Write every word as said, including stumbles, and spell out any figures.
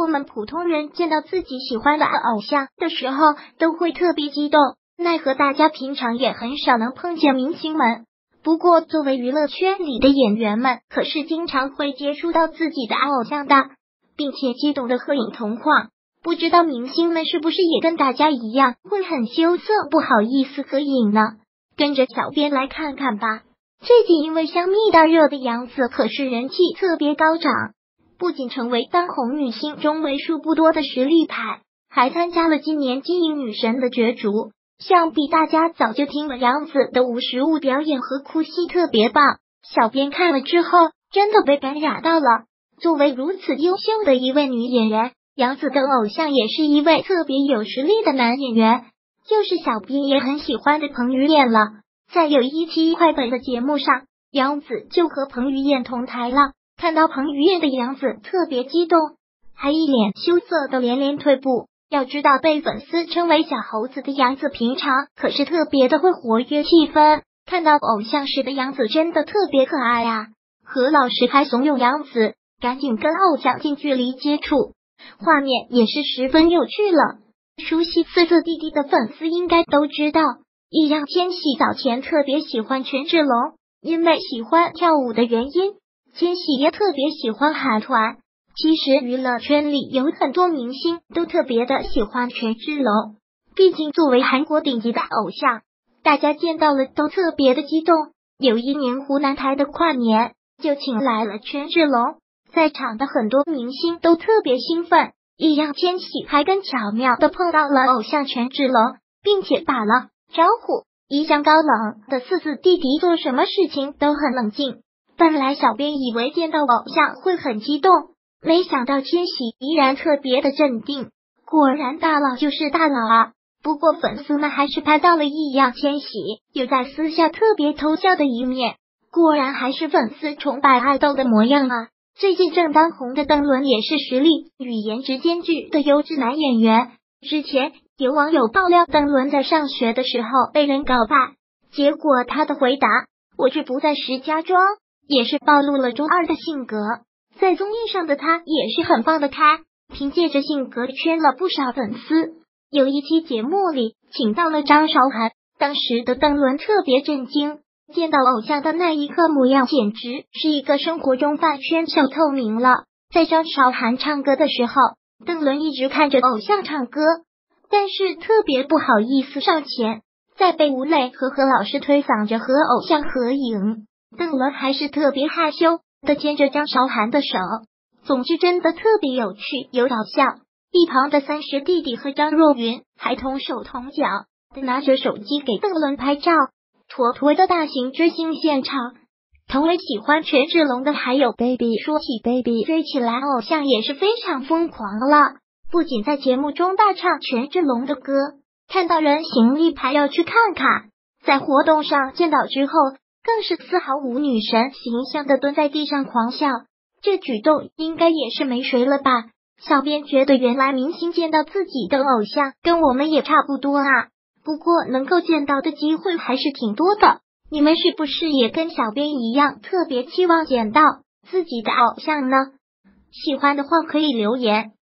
我们普通人见到自己喜欢的偶像的时候，都会特别激动。奈何大家平常也很少能碰见明星们。不过，作为娱乐圈里的演员们，可是经常会接触到自己的偶像的，并且激动的合影同框。不知道明星们是不是也跟大家一样，会很羞涩，不好意思合影呢？跟着小编来看看吧。最近因为香蜜大热的杨紫，可是人气特别高涨，不仅成为当红女星中为数不多的实力派，还参加了今年金鹰女神的角逐。想必大家早就听了杨紫的无实物表演和哭戏特别棒，小编看了之后真的被感染到了。作为如此优秀的一位女演员，杨紫的偶像也是一位特别有实力的男演员，就是小编也很喜欢的彭于晏了。在有一期快本的节目上，杨紫就和彭于晏同台了，看到彭于晏的杨紫特别激动，还一脸羞涩的连连退步。要知道被粉丝称为小猴子的杨紫平常可是特别的会活跃气氛，看到偶像时的杨紫真的特别可爱啊。何老师还怂恿杨紫赶紧跟偶像近距离接触，画面也是十分有趣了。熟悉四字弟弟的粉丝应该都知道，易烊千玺早前特别喜欢权志龙，因为喜欢跳舞的原因，千玺也特别喜欢韩团。其实娱乐圈里有很多明星都特别的喜欢权志龙，毕竟作为韩国顶级的偶像，大家见到了都特别的激动。有一年湖南台的跨年就请来了权志龙，在场的很多明星都特别兴奋，易烊千玺还跟巧妙的碰到了偶像权志龙，并且打了招呼。一向高冷的四字弟弟做什么事情都很冷静，本来小编以为见到偶像会很激动，没想到千玺依然特别的镇定，果然大佬就是大佬啊！不过粉丝们还是拍到了易烊千玺有在私下特别偷笑的一面，果然还是粉丝崇拜爱豆的模样啊！最近正当红的邓伦也是实力与颜值兼具的优质男演员。之前有网友爆料邓伦在上学的时候被人告白，结果他的回答我是不在石家庄，也是暴露了中二的性格。在综艺上的他也是很放得开，凭借着性格圈了不少粉丝。有一期节目里请到了张韶涵，当时的邓伦特别震惊，见到偶像的那一刻模样简直是一个生活中饭圈小透明了。在张韶涵唱歌的时候，邓伦一直看着偶像唱歌，但是特别不好意思上前，在被吴磊和何老师推搡着和偶像合影，邓伦还是特别害羞的牵着张韶涵的手。总之真的特别有趣有搞笑。一旁的三师弟弟和张若昀还同手同脚的拿着手机给邓伦拍照，妥妥的大型追星现场。同为喜欢权志龙的还有 Baby， 说起 Baby 追起来偶像也是非常疯狂了，不仅在节目中大唱权志龙的歌，看到人形立牌要去看看，在活动上见到之后更是丝毫无女神形象的蹲在地上狂笑，这举动应该也是没谁了吧。小编觉得原来明星见到自己的偶像跟我们也差不多啊，不过能够见到的机会还是挺多的。你们是不是也跟小编一样特别期望见到自己的偶像呢？喜欢的话可以留言。